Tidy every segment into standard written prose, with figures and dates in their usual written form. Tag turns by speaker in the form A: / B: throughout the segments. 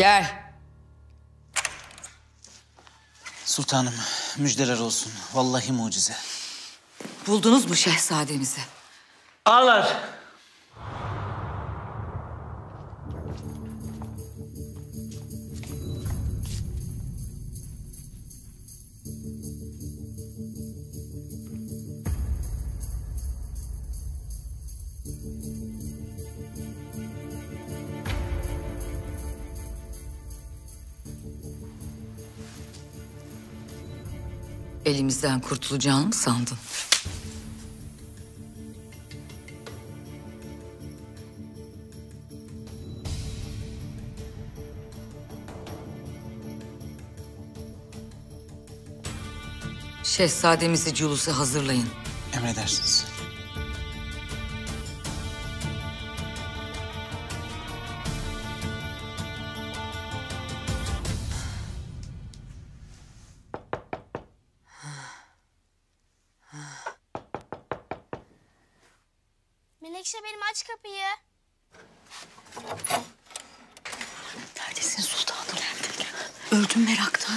A: Gel.
B: Sultanım, müjdeler olsun. Vallahi mucize.
A: Buldunuz mu şehzademizi?
B: Ağlar.
A: Elimizden kurtulacağını mı sandın? Şehzademizi culusa hazırlayın.
B: Emredersiniz.
C: Menekşe benim aç kapıyı.
A: Neredesin sultanım? Öldüm meraktan.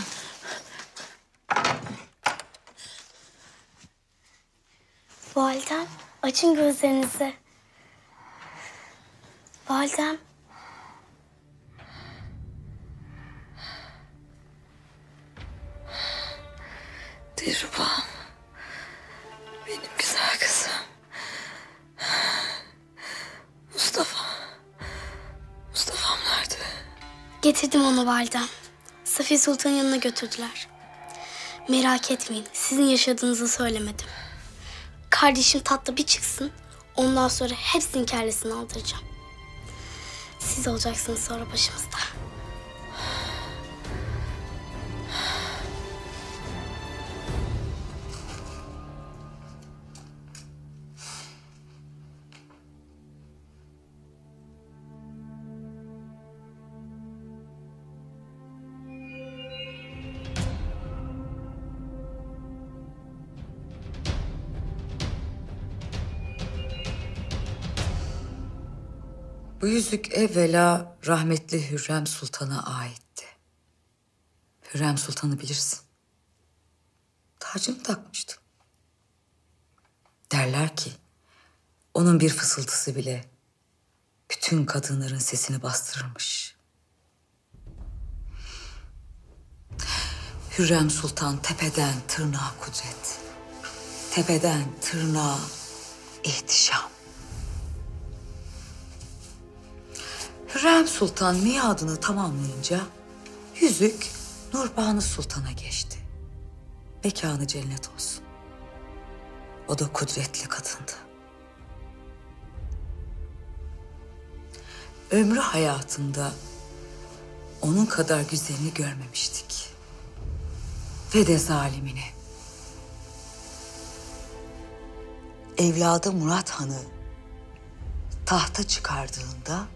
C: Validem açın gözlerinizi. Validem.
A: Dilrubam. Benim güzel kızım. Mustafa'm nerede?
C: Getirdim onu validem. Safiye Sultan'ın yanına götürdüler. Merak etmeyin, sizin yaşadığınızı söylemedim. Kardeşim tatlı bir çıksın, ondan sonra hepsinin kellesini aldıracağım. Siz olacaksınız sonra başımızda.
A: Bu yüzük evvela rahmetli Hürrem Sultan'a aitti. Hürrem Sultan'ı bilirsin. Tacını takmıştı. Derler ki onun bir fısıltısı bile bütün kadınların sesini bastırırmış. Hürrem Sultan tepeden tırnağa kudret, tepeden tırnağa ihtişam. Hürrem Sultan miadını tamamlayınca yüzük Nurbanu Sultan'a geçti. Mekanı cennet olsun. O da kudretli kadındı. Ömrü hayatında onun kadar güzelini görmemiştik. Ve de zalimini. Evladı Murat Han'ı tahta çıkardığında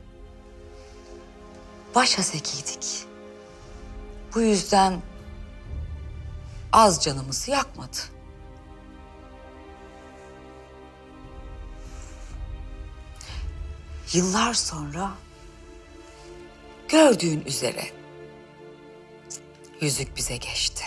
A: başhazekiydik. Bu yüzden az canımızı yakmadı. Yıllar sonra gördüğün üzere yüzük bize geçti.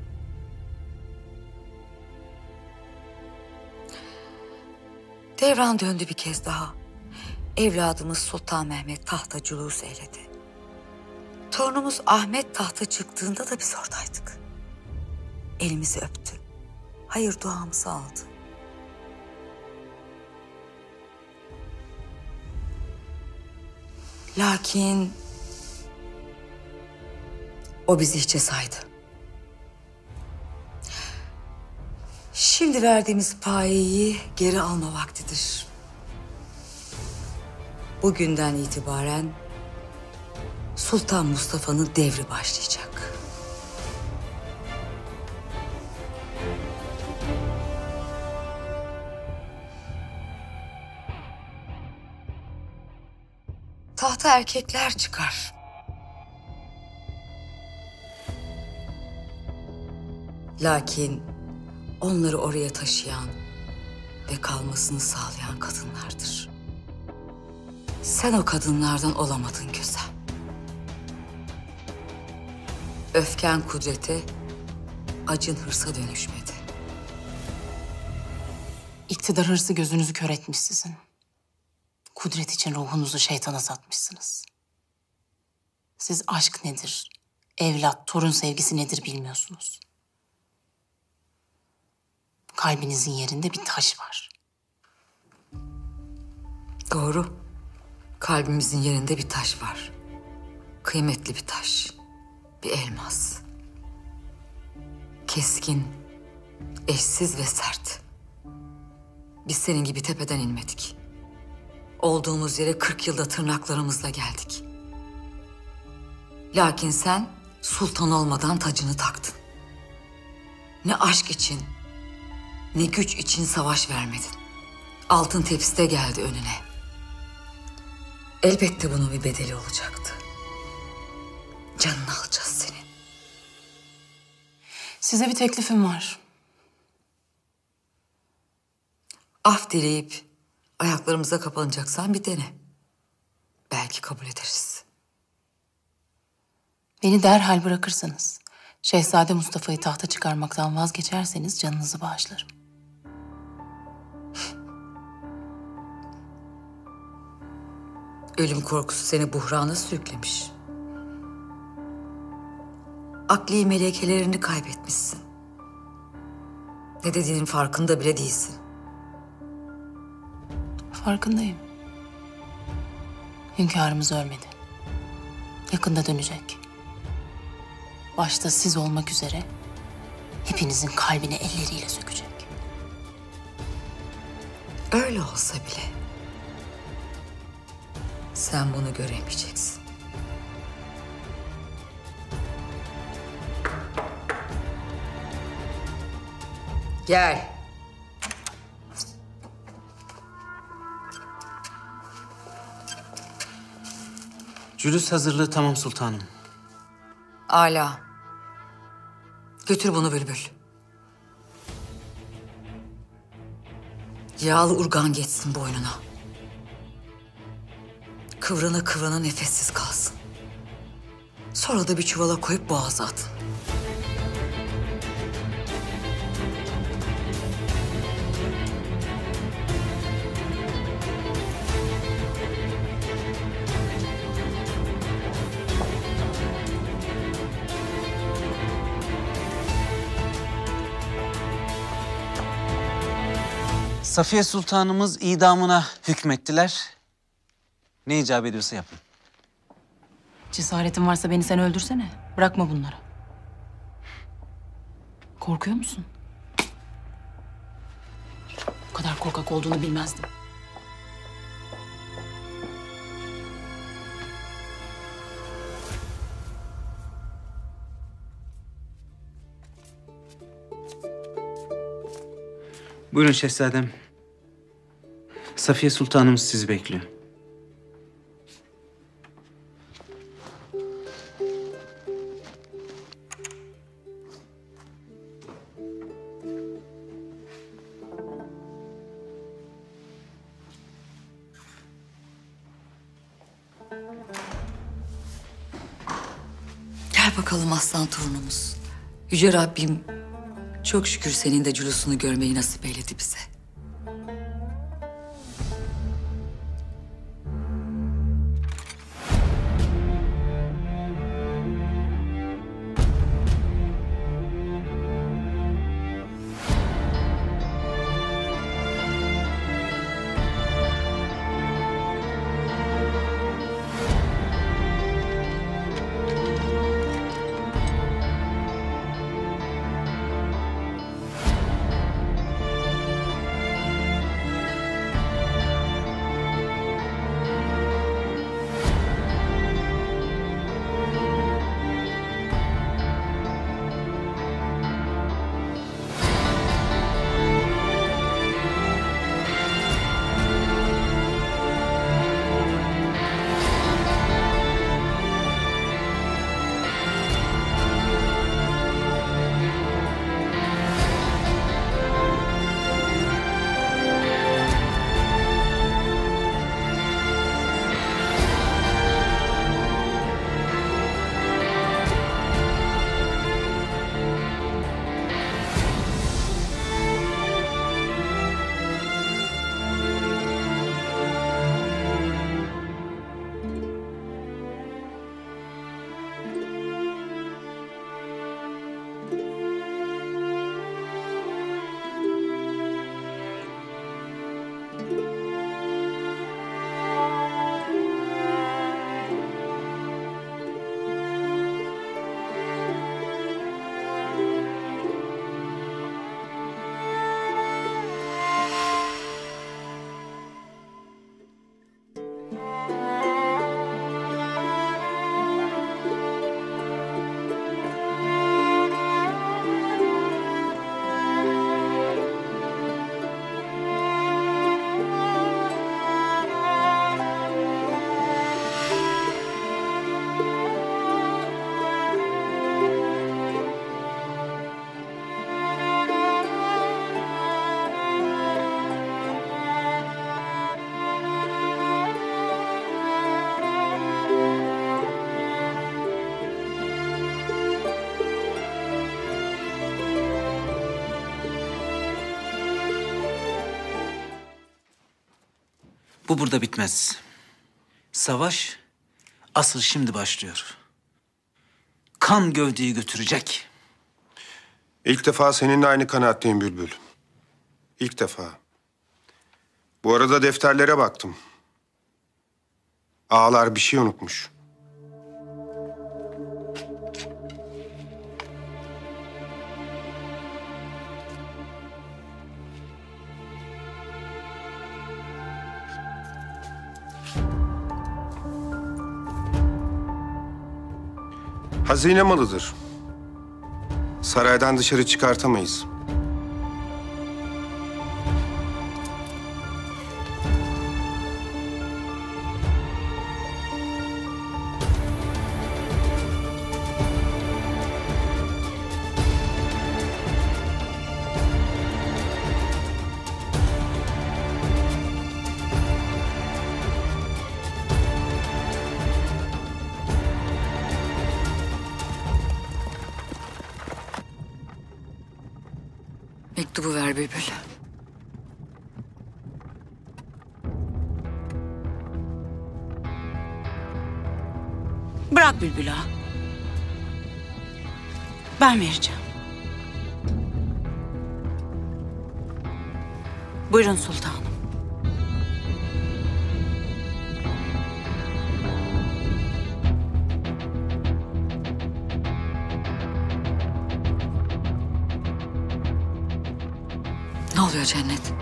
A: Devran döndü bir kez daha. Evladımız Sultan Mehmet tahta culus eyledi. Torunumuz Ahmet tahta çıktığında da biz oradaydık. Elimizi öptü. Hayır duamızı aldı. Lakin o bizi hiçe saydı. Şimdi verdiğimiz payeyi geri alma vaktidir. Bugünden itibaren Sultan Mustafa'nın devri başlayacak. Tahta erkekler çıkar. Lakin onları oraya taşıyan ve kalmasını sağlayan kadınlardır. Sen o kadınlardan olamadın güzel. Öfken kudrete, acın hırsa dönüşmedi.
D: İktidar hırsı gözünüzü kör etmiş sizin. Kudret için ruhunuzu şeytana satmışsınız. Siz aşk nedir, evlat, torun sevgisi nedir bilmiyorsunuz. Kalbinizin yerinde bir taş var.
A: Doğru. Kalbimizin yerinde bir taş var. Kıymetli bir taş. Bir elmas. Keskin, eşsiz ve sert. Biz senin gibi tepeden inmedik. Olduğumuz yere 40 yılda tırnaklarımızla geldik. Lakin sen sultan olmadan tacını taktın. Ne aşk için, ne güç için savaş vermedin. Altın tepside geldi önüne. Elbette bunun bir bedeli olacaktı. Canını alacağız senin.
D: Size bir teklifim var.
A: Af dileyip ayaklarımıza kapanacaksan bir dene. Belki kabul ederiz.
D: Beni derhal bırakırsanız, Şehzade Mustafa'yı tahta çıkarmaktan vazgeçerseniz canınızı bağışlarım.
A: Ölüm korkusu seni buhrana sürüklemiş. Akli melekelerini kaybetmişsin. Ne dediğinin farkında bile değilsin.
D: Farkındayım. Hünkârımız ölmedi. Yakında dönecek. Başta siz olmak üzere hepinizin kalbini elleriyle sökecek.
A: Öyle olsa bile sen bunu göremeyeceksin. Gel.
B: Cülüs hazırlığı tamam sultanım.
A: Âlâ. Götür bunu Bülbül. Yağlı urgan geçsin boynuna. Kıvrana kıvrana nefessiz kalsın. Sonra da bir çuvala koyup boğaza atın.
B: Safiye Sultanımız idamına hükmettiler. Ne icap ediyorsa yapın.
D: Cesaretin varsa beni sen öldürsene. Bırakma bunları. Korkuyor musun? Bu kadar korkak olduğunu bilmezdim.
B: Buyurun şehzadem. Safiye Sultanımız sizi bekliyor.
A: Gel bakalım aslan torunumuz. Yüce Rabbim çok şükür senin de cülusunu görmeyi nasip eyledi bize.
B: Bu burada bitmez. Savaş asıl şimdi başlıyor. Kan gövdeyi götürecek.
E: İlk defa seninle aynı kanaatteyim Bülbül. İlk defa. Bu arada defterlere baktım. Ağalar bir şey unutmuş. Hazine malıdır. Saraydan dışarı çıkartamayız.
A: Mektubu ver Bülbül.
F: Bırak Bülbül ağa. Ben vereceğim. Buyurun sultanım.
A: Ne oluyor Cennet?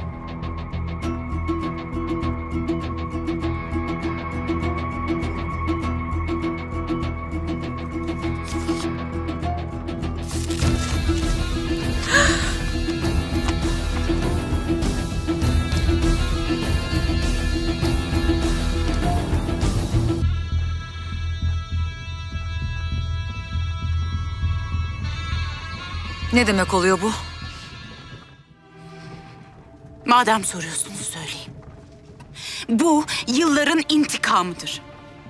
A: Ne demek oluyor bu?
F: Madem soruyorsunuz söyleyeyim. Bu yılların intikamıdır.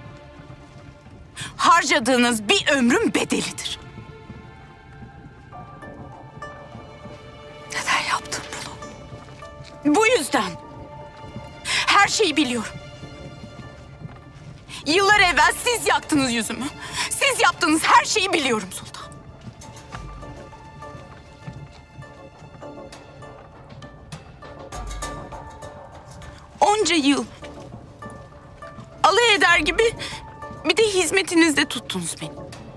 F: Harcadığınız bir ömrün bedelidir.
A: Neden yaptın bunu?
F: Bu yüzden. Her şeyi biliyorum. Yıllar evvel siz yaktınız yüzümü. Siz yaptığınız her şeyi biliyorum sultan. Onca yıl alay eder gibi bir de hizmetinizde tuttunuz beni.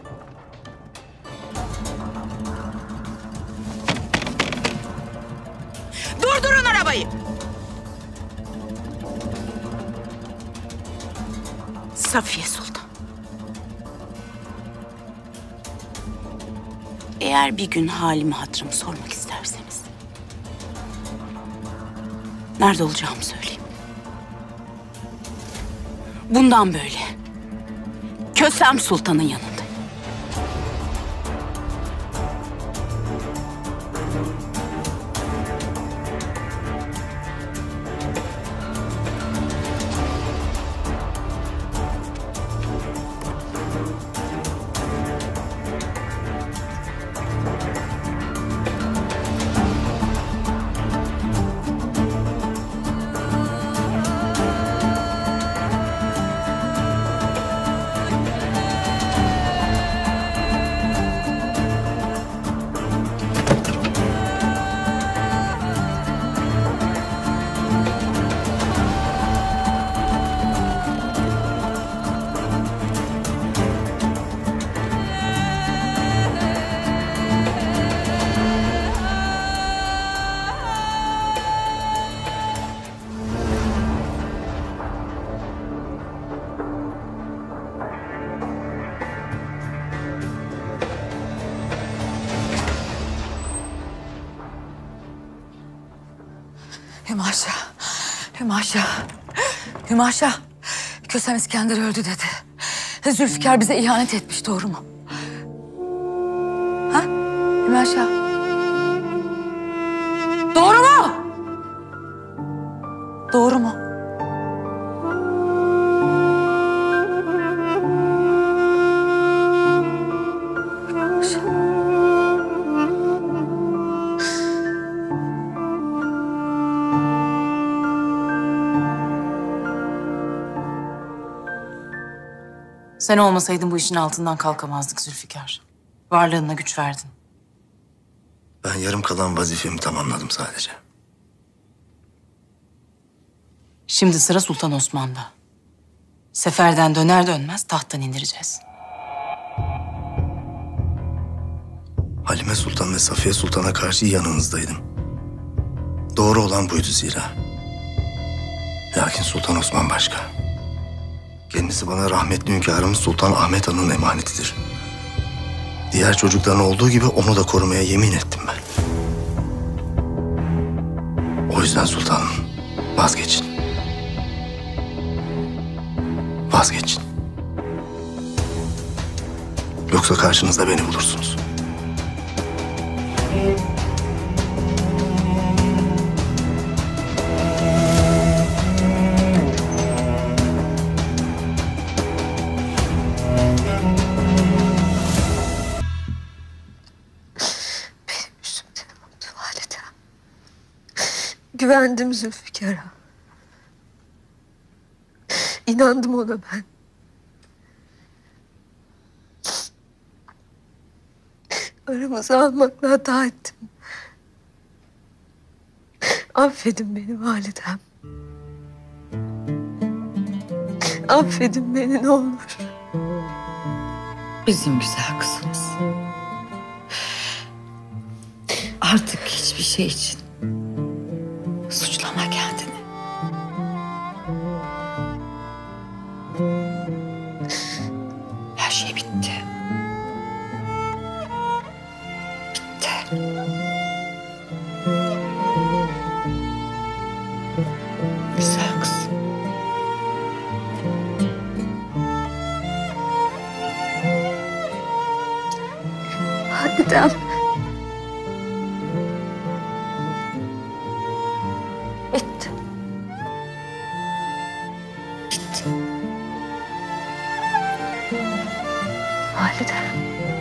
F: Durdurun arabayı. Safiye Sultan. Eğer bir gün halimi hatırımı sormak isterseniz nerede olacağımı söyleyeyim. Bundan böyle Kösem Sultan'ın yanındayım.
A: Hümaşa, Hümaşa, Hümaşa. Kösem İskender öldü dedi. Zülfikar bize ihanet etmiş, doğru mu? Ha? Hümaşa. Doğru mu? Doğru mu?
D: Sen olmasaydın bu işin altından kalkamazdık Zülfikar. Varlığınla güç verdin.
G: Ben yarım kalan vazifemi tamamladım sadece.
D: Şimdi sıra Sultan Osman'da. Seferden döner dönmez tahttan indireceğiz.
G: Halime Sultan ve Safiye Sultan'a karşı yanınızdaydım. Doğru olan buydu zira. Lakin Sultan Osman başka. Kendisi bana rahmetli hünkârımız Sultan Ahmet Han'ın emanetidir. Diğer çocukların olduğu gibi onu da korumaya yemin ettim ben. O yüzden sultanım, vazgeçin. Vazgeçin. Yoksa karşınızda beni bulursunuz.
H: Yüzümden oldu validem. Güvendim Zülfikar'a. İnandım ona ben. Aramızı almakla hata ettim. Affedin beni validem. Affedin beni ne olur.
A: Bizim güzel kızımız. Artık hiçbir şey için suçlama kendini. Her şey bitti. Bitti. Güzel kızım.
H: Validem. Bitti. Bitti. Validem.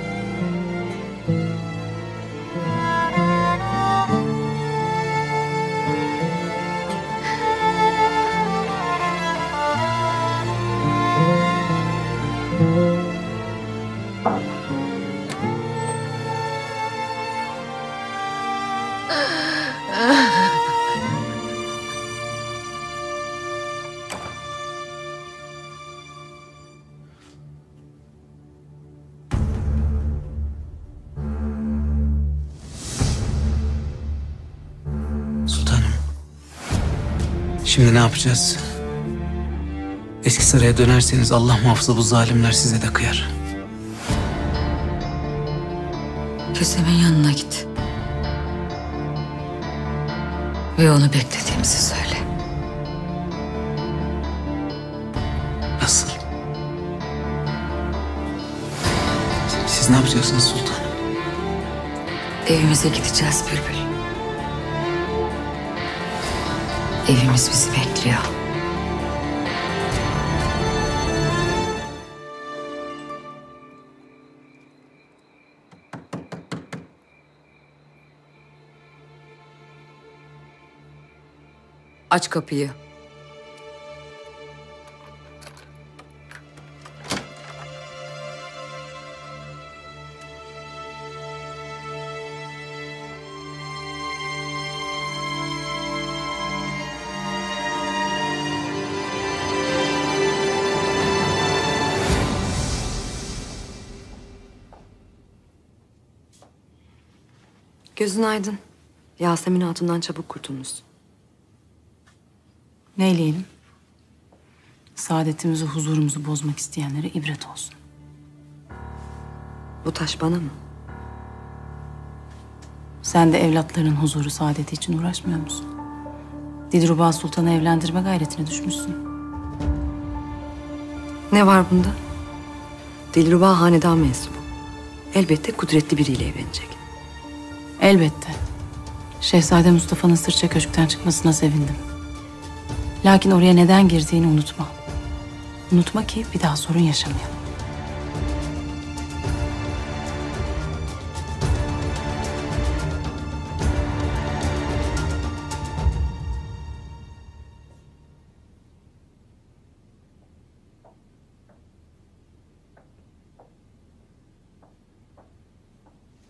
B: Sultanım. Şimdi ne yapacağız? Eski saraya dönerseniz Allah muhafaza bu zalimler size de kıyar.
A: Kösem'in yanına git. Ve onu beklediğimizi söyle.
B: Nasıl? Siz ne yapacaksınız sultanım?
A: Evimize gideceğiz Bülbül. Evimiz bizi bekliyor. Aç kapıyı.
I: Gözün aydın. Yasemin Hatun'dan çabuk kurtulmuşsun.
D: Neyleyelim? Saadetimizi, huzurumuzu bozmak isteyenlere ibret olsun.
I: Bu taş bana mı?
D: Sen de evlatlarının huzuru, saadeti için uğraşmıyor musun? Dilruba Sultan'ı evlendirme gayretine düşmüşsün.
I: Ne var bunda? Dilruba hanedan mensubu. Elbette kudretli biriyle evlenecek.
D: Elbette. Şehzade Mustafa'nın Sırça Köşk'ten çıkmasına sevindim. Lakin oraya neden girdiğini unutma. Unutma ki bir daha sorun yaşamayalım.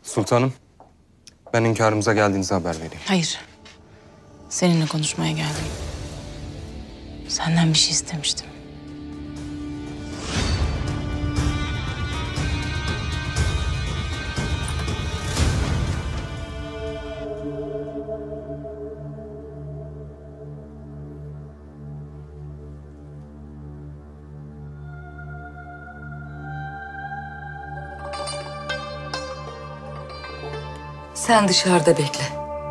J: Sultanım, ben hünkârımıza geldiğinizi haber vereyim.
D: Hayır. Seninle konuşmaya geldim. Senden bir şey istemiştim.
A: Sen dışarıda bekle.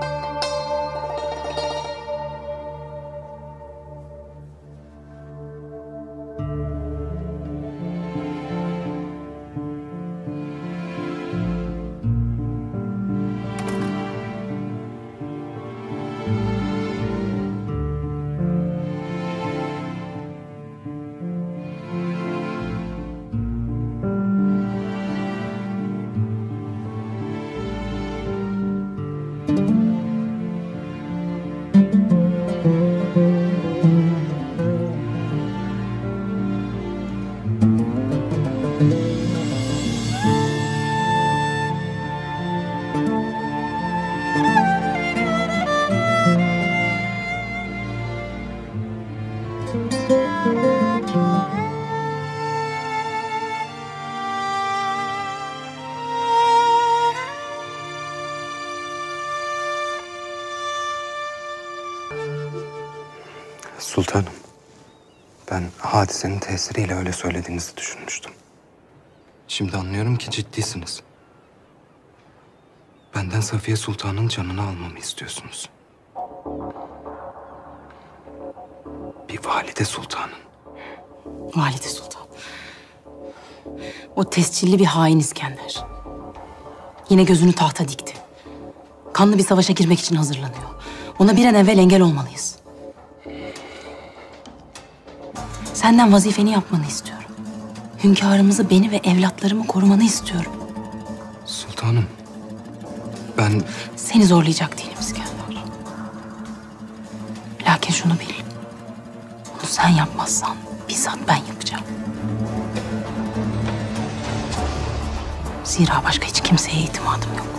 J: Sultanım, ben hadisenin tesiriyle öyle söylediğinizi düşünmüştüm. Şimdi anlıyorum ki ciddisiniz. Benden Safiye Sultan'ın canını almamı istiyorsunuz. Bir valide sultanın.
D: Valide Sultan. O tescilli bir hain İskender. Yine gözünü tahta dikti. Kanlı bir savaşa girmek için hazırlanıyor. Ona bir an evvel engel olmalıyız. Senden vazifeni yapmanı istiyorum. Hünkârımızı, beni ve evlatlarımı korumanı istiyorum.
J: Sultanım, ben...
D: Seni zorlayacak değilim İskender. Lakin şunu bil. Bunu sen yapmazsan bizzat ben yapacağım. Zira başka hiç kimseye itimadım yok.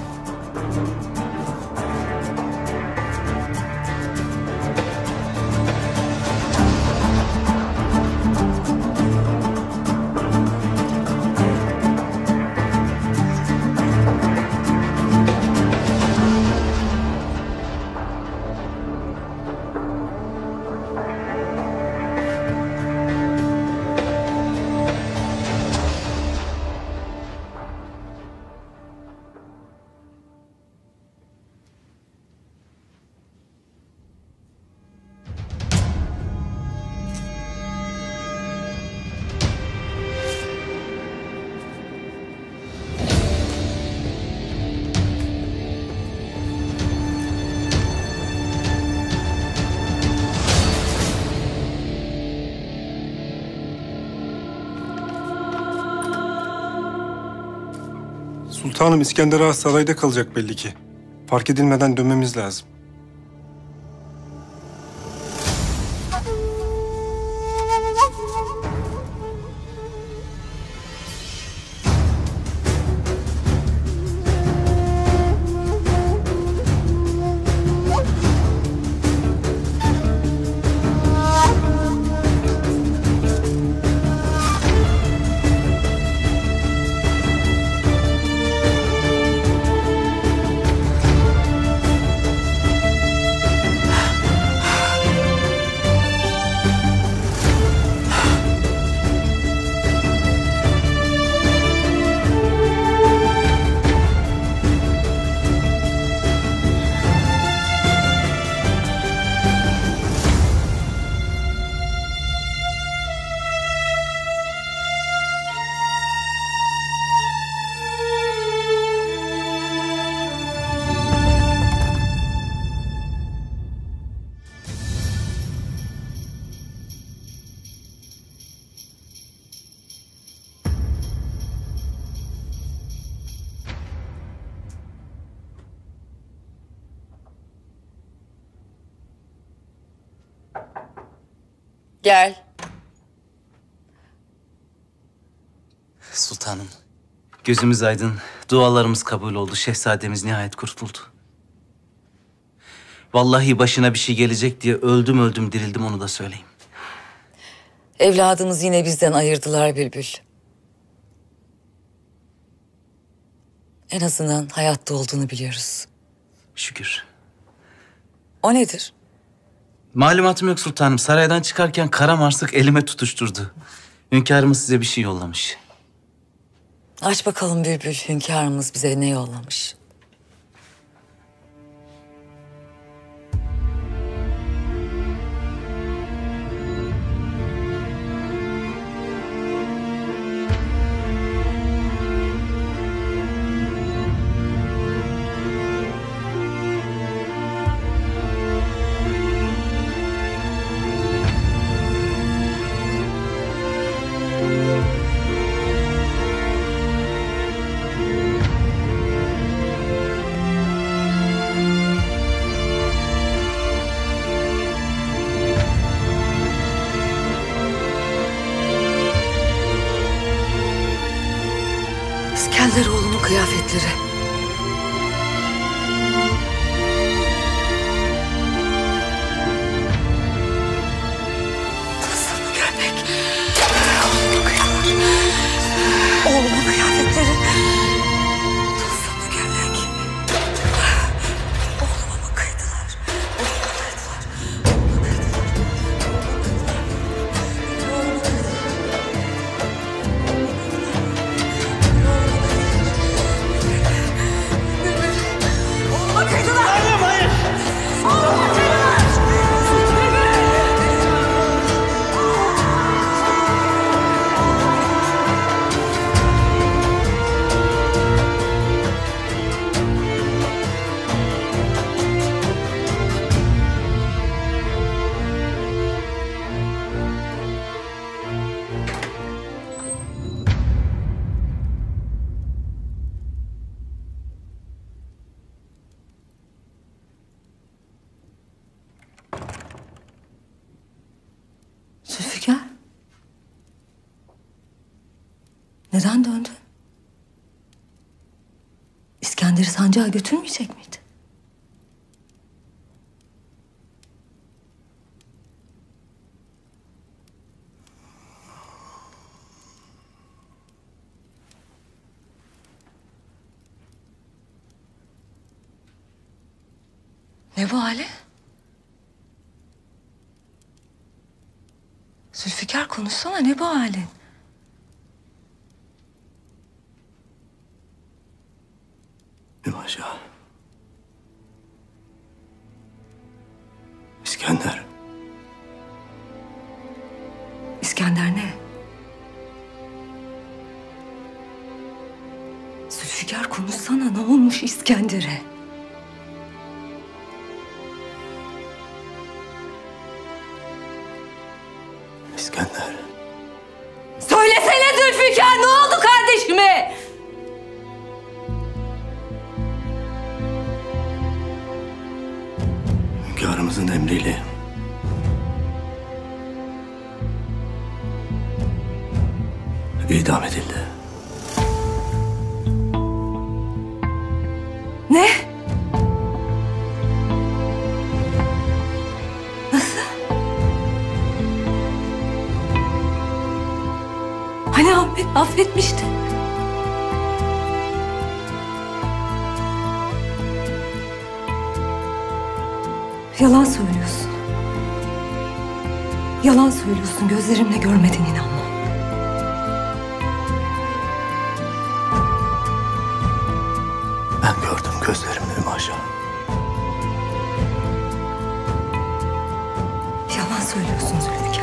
E: Sultanım, İskender Ağa sarayda kalacak belli ki. Fark edilmeden dönmemiz lazım.
A: Gel.
B: Sultanım, gözümüz aydın, Dualarımız kabul oldu. Şehzademiz nihayet kurtuldu. Vallahi başına bir şey gelecek diye öldüm öldüm dirildim, onu da söyleyeyim.
A: Evladımız yine bizden ayırdılar Bülbül. En azından hayatta olduğunu biliyoruz.
B: Şükür.
A: O nedir?
B: Malumatım yok sultanım. Saraydan çıkarken kara marsık elime tutuşturdu. Hünkârımız size bir şey yollamış.
A: Aç bakalım Bülbül, hünkârımız bize ne yollamış? İskenderoğlu'nun kıyafetleri. Tılsımlı gömlek. Oğlumun kıyafetleri. Oğlumun kıyafetleri. Tılsımlı gömlek. Oğluma mı kıydılar? Oğluma kıydılar. Oğluma Zülfikar. Neden döndün? İskender'i sancağa götürmeyecek miydi? Ne bu hali? Zülfikar, konuşsana, ne bu halin?
G: Paşa. İskender.
A: İskender ne? Zülfikar, konuşsana, ne olmuş İskender'e?
G: İskender.
A: Söylesene Zülfikar, ne oldu kardeşime?
G: Hünkârımızın emriyle idam edildi.
A: Ne? Nasıl? Hani Ahmet affetmişti? Yalan söylüyorsun. Yalan söylüyorsun. Gözlerimle görmeden inanmam.
G: Ben gördüm gözlerimle Maşa.
A: Yalan söylüyorsun Zülfikar.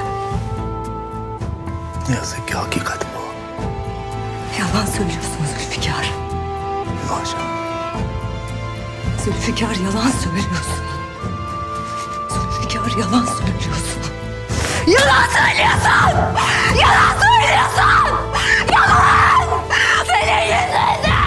G: Ne yazık ki hakikat bu.
A: Yalan söylüyorsun Zülfikar.
G: Maşa.
A: Zülfikar, yalan söylüyorsun. Zülfikar, yalan söylüyorsun. Yalan söylüyorsun! Yalan söylüyorsun! Yalan! Senin yüzünden!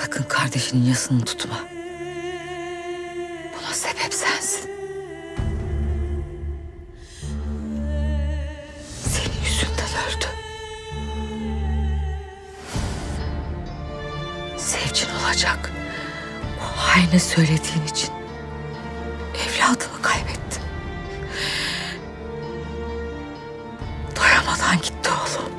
A: Sakın kardeşinin yasını tutma. Buna sebep sensin. Senin yüzünden öldü. Sevcin olacak. O haine söylediğin için evladını kaybettim. Doyamadan gitti oğlum.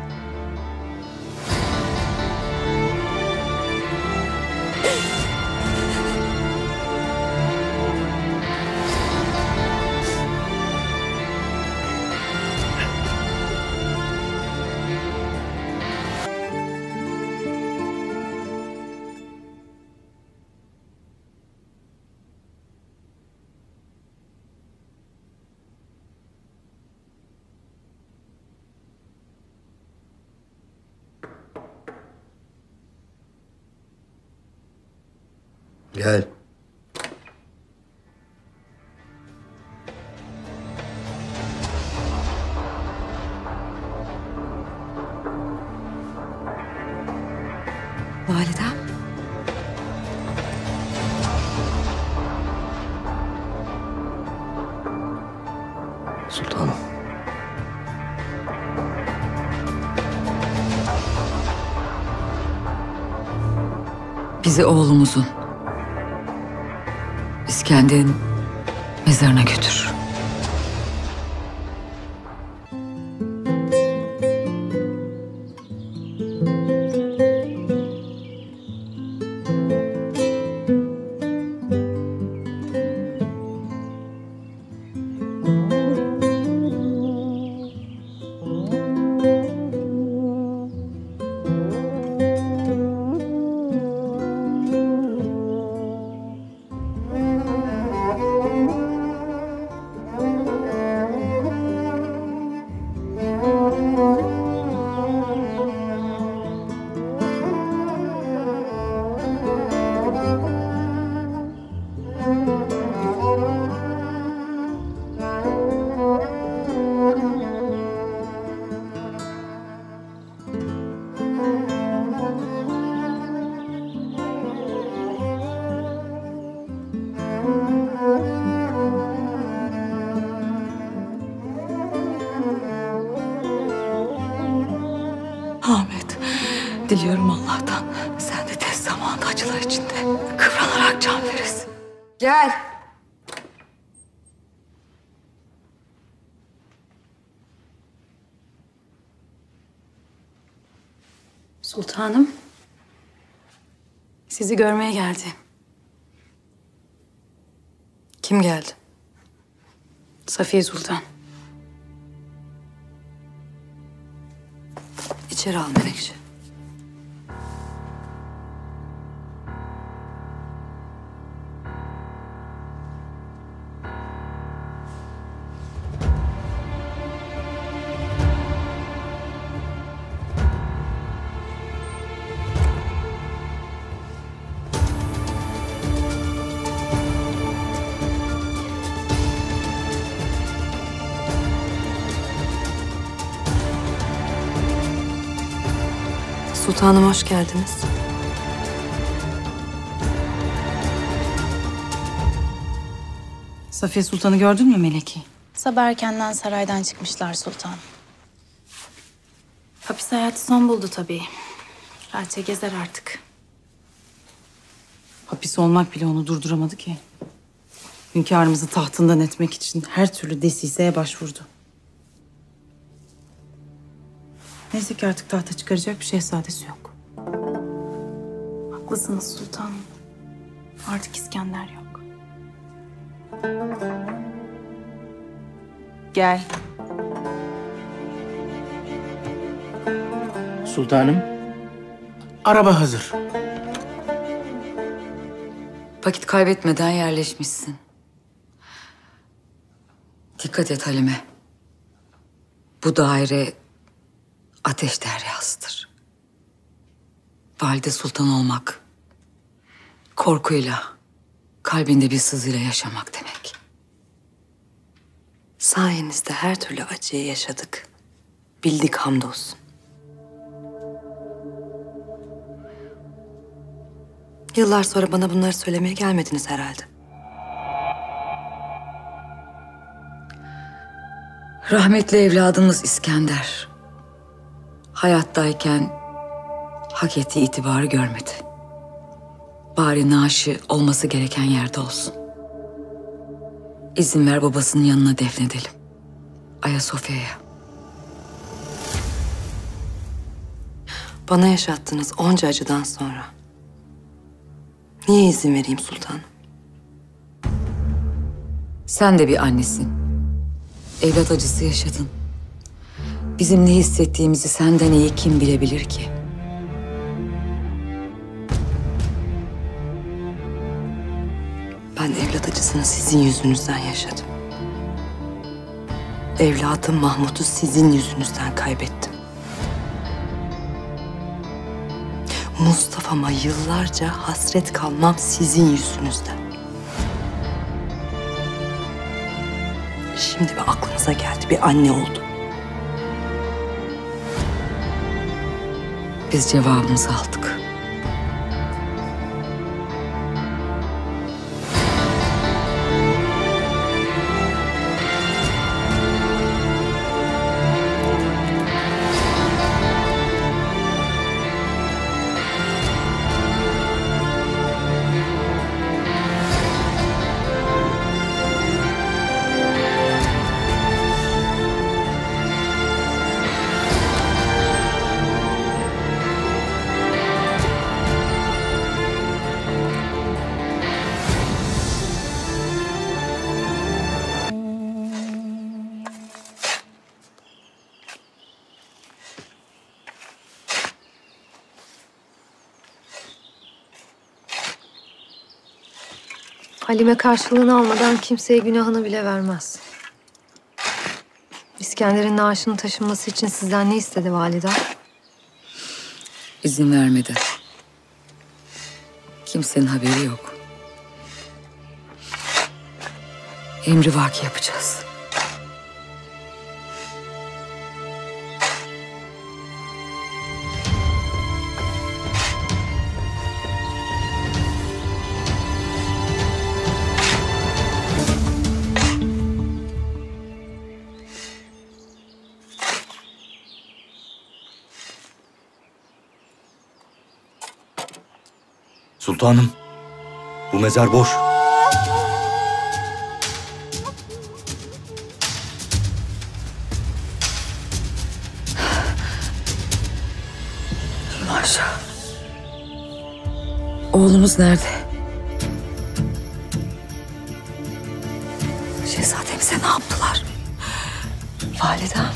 G: Gel.
A: Validem.
G: Sultanım.
A: Bizi oğlumuzun İskender'in mezarına götür. Ahmet, diliyorum Allah'tan sen de tez zamanda acılar içinde kıvranarak can veresin.
I: Gel.
K: Sultanım, sizi görmeye geldi.
A: Kim geldi?
K: Safiye Sultan.
A: İçeri al Menekşe.
I: Sultanım hoş geldiniz.
D: Safiye Sultan'ı gördün mü Meleki?
L: Sabah erkenden saraydan çıkmışlar sultan. Hapis hayatı son buldu tabii. Rahatça gezer artık.
D: Hapis olmak bile onu durduramadı ki. Hünkârımızı tahtından etmek için her türlü desiseye başvurdu. Neyse ki artık tahta çıkaracak bir şehzadesi yok.
L: Haklısınız sultanım. Artık İskender yok.
D: Gel.
M: Sultanım, araba hazır.
A: Vakit kaybetmeden yerleşmişsin. Dikkat et Halime. Bu daire ateş deryasıdır. Valide sultan olmak, korkuyla, kalbinde bir sızıyla yaşamak demek.
I: Sayenizde her türlü acıyı yaşadık. Bildik hamdolsun. Yıllar sonra bana bunları söylemeye gelmediniz herhalde.
A: Rahmetli evladımız İskender hayattayken hak ettiği itibarı görmedi. Bari naaşı olması gereken yerde olsun. İzin ver babasının yanına defnedelim. Ayasofya'ya.
I: Bana yaşattığınız onca acıdan sonra niye izin vereyim sultanım?
A: Sen de bir annesin. Evlat acısı yaşadın. Bizim ne hissettiğimizi senden iyi kim bilebilir ki?
I: Ben evlat acısını sizin yüzünüzden yaşadım. Evladım Mahmut'u sizin yüzünüzden kaybettim. Mustafa'ma yıllarca hasret kalmam sizin yüzünüzden. Şimdi bir aklınıza geldi, bir anne oldum.
A: Biz cevabımızı aldık.
H: Halime karşılığını almadan kimseye günahını bile vermez. İskender'in naaşının taşınması için sizden ne istedi validem?
A: İzin vermedi. Kimsenin haberi yok. Emri vaki yapacağız.
G: Sultanım, bu mezar boş.
A: Maşallah. Oğlumuz nerede? Şehzademize ne yaptılar?
I: Validem.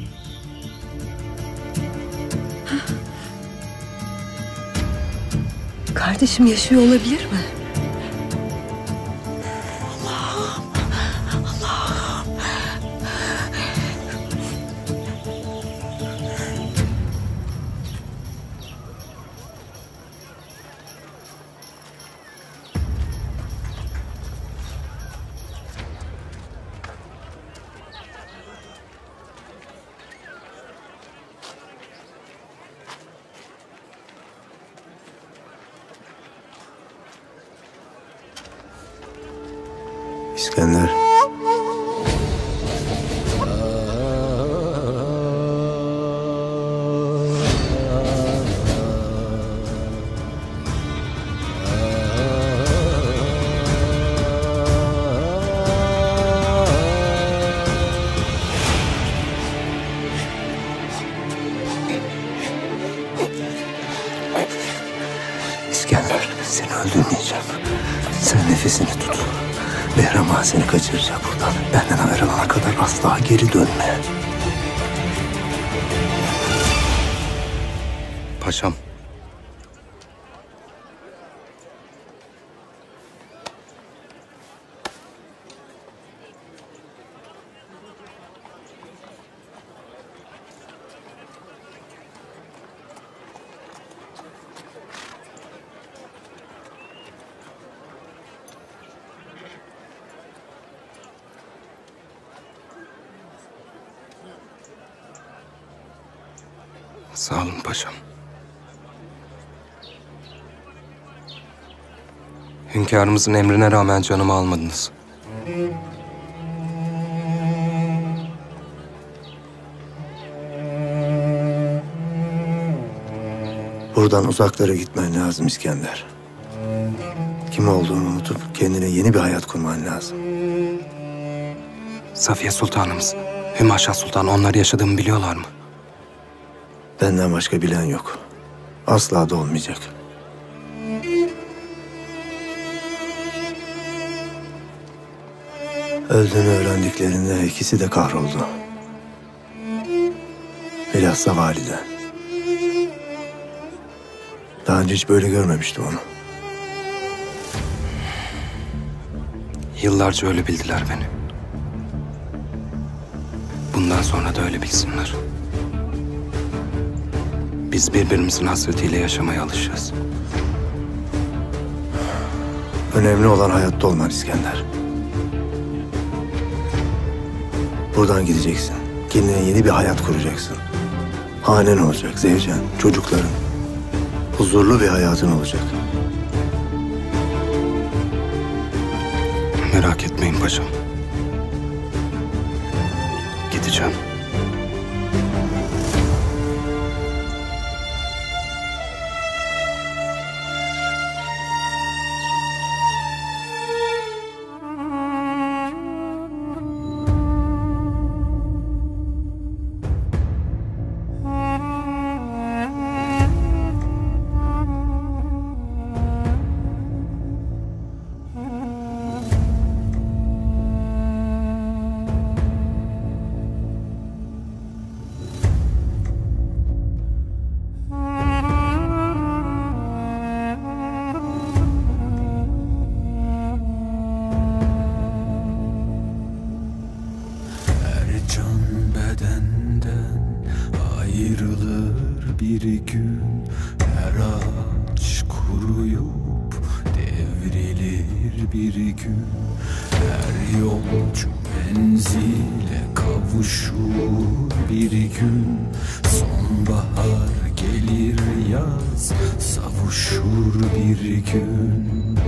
I: Kardeşim yaşıyor olabilir mi?
A: Allah'ım, Allah'ım.
G: İskender. İskender, seni öldürmeyeceğim. Sen nefesini tut. Behram Ağa seni kaçıracak buradan. Benden haber alana kadar asla geri dönme. Paşam. Sağ olun paşam.
J: Hünkârımızın emrine rağmen canımı almadınız.
G: Buradan uzaklara gitmen lazım İskender. Kim olduğunu unutup kendine yeni bir hayat kurman lazım.
J: Safiye Sultanımız, Hümaşah Sultan onları yaşadığımı biliyorlar mı?
G: Benden başka bilen yok. Asla da olmayacak. Öldüğünü öğrendiklerinde ikisi de kahroldu. Bilhassa validen. Daha önce hiç böyle görmemiştim onu.
J: Yıllarca öyle bildiler beni. Bundan sonra da öyle bilsinler. Biz birbirimizin hasretiyle yaşamaya alışacağız.
G: Önemli olan hayatta olman İskender. Buradan gideceksin. Kendine yeni bir hayat kuracaksın. Hanen olacak, zevcen, çocukların. Huzurlu bir hayatın olacak.
J: Merak etmeyin paşam. Gideceğim.
N: Ayrılır bir gün, her ağaç kuruyup devrilir bir gün. Her yolcu menzile kavuşur bir gün. Sonbahar gelir, yaz savuşur bir gün.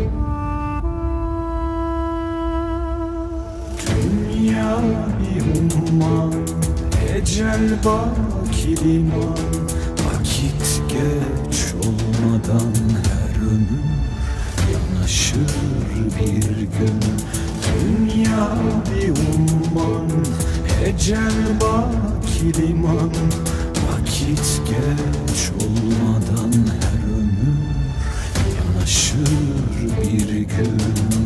N: Dünya bir umman, ecel baki liman. Vakit geç olmadan her ömür yanaşır bir gün. Dünya bir umman, ecel baki liman. Vakit geç olmadan her ömür yanaşır bir gün.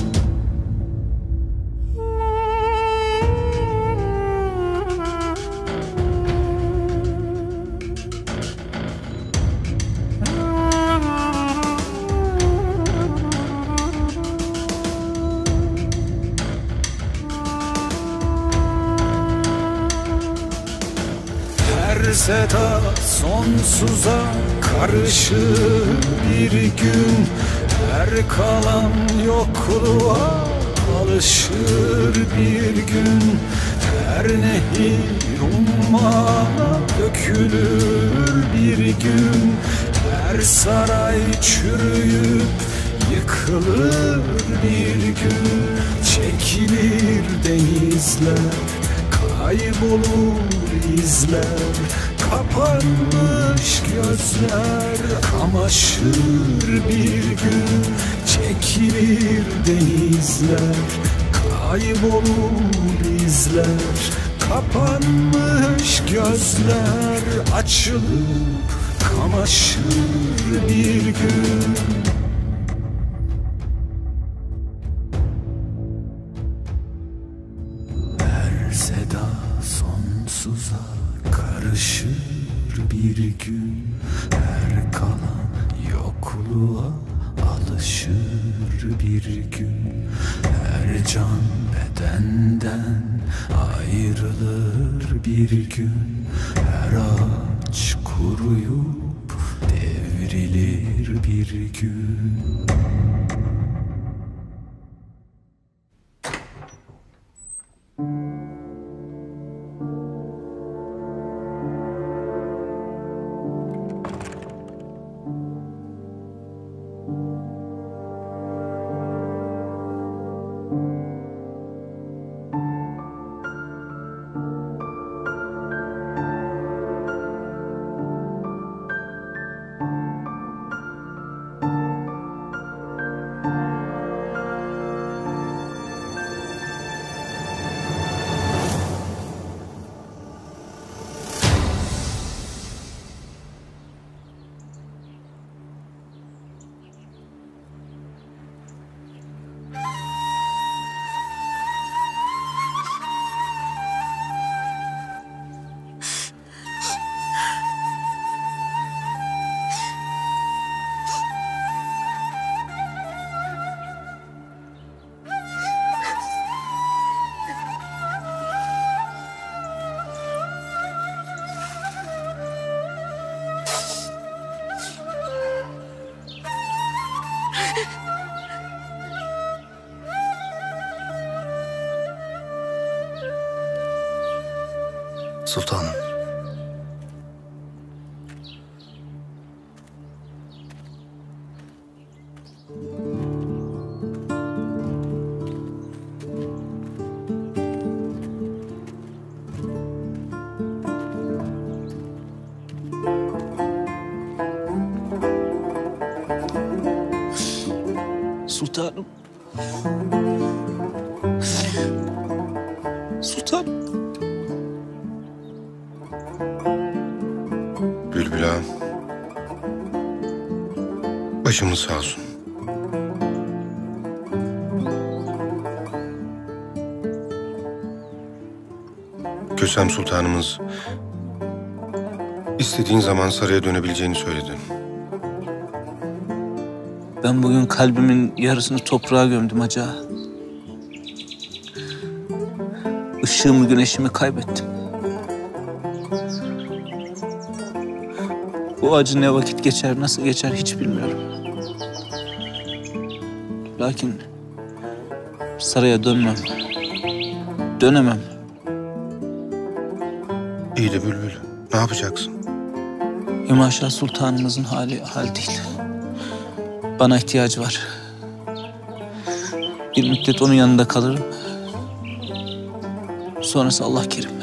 N: Her seda sonsuza karışır bir gün. Her kalan yokluğa alışır bir gün. Her nehir ummana dökülür bir gün. Her saray çürüyüp yıkılır bir gün. Çekilir denizler, kaybolur izler. Kapanmış gözler kamaşır bir gün. Çekilir denizler, kaybolur izler. Kapanmış gözler açılıp kamaşır bir gün. Her seda sonsuza karışır bir gün. Her kalan yokluğa alışır bir gün. Her can bedenden ayrılır bir gün. Her ağaç kuruyup devrilir bir gün.
G: Sultanım.
B: Sultanım. Sultan.
E: Bülbül ağam. Başımız sağ olsun. Kösem Sultanımız istediğin zaman saraya dönebileceğini söyledi.
B: Ben bugün kalbimin yarısını toprağa gömdüm hacı ağa. Işığımı, güneşimi kaybettim. Bu acı ne vakit geçer, nasıl geçer hiç bilmiyorum. Lakin saraya dönmem. Dönemem.
E: İyi de Bülbül, ne yapacaksın?
B: Hümaşa Sultanımızın hali hal değil. Bana ihtiyacı var. Bir müddet onun yanında kalırım. Sonrası Allah kerim.